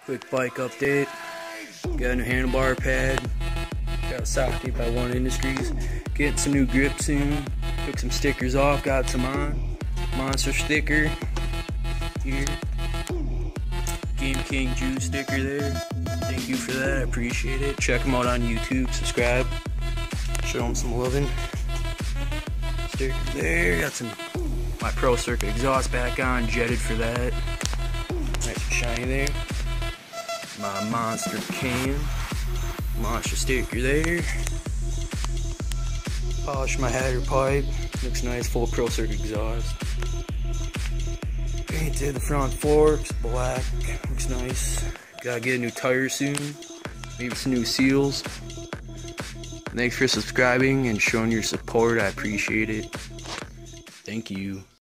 Quick bike update. Got a new handlebar pad. Got a socket by One Industries. Getting some new grip soon. Took some stickers off, got some on. Monster sticker here. Game King Juice sticker there. Thank you for that, I appreciate it. Check them out on YouTube, subscribe. Show them some loving. Sticker there. Got some my Pro Circuit exhaust back on, jetted for that. Nice and shiny there. My Monster can. Monster sticker there. Polish my header pipe. Looks nice, full Pro Circuit exhaust. Painted the front forks, black. Looks nice. Gotta get a new tire soon. Maybe some new seals. Thanks for subscribing and showing your support. I appreciate it. Thank you.